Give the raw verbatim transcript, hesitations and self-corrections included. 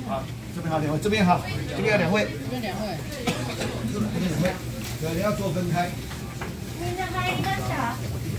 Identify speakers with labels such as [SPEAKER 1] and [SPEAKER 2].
[SPEAKER 1] 好，这边好两位，这边好，这边有两位，
[SPEAKER 2] 这边两位，
[SPEAKER 1] 这边两位，对，你要做分开。
[SPEAKER 3] 你的还一个小。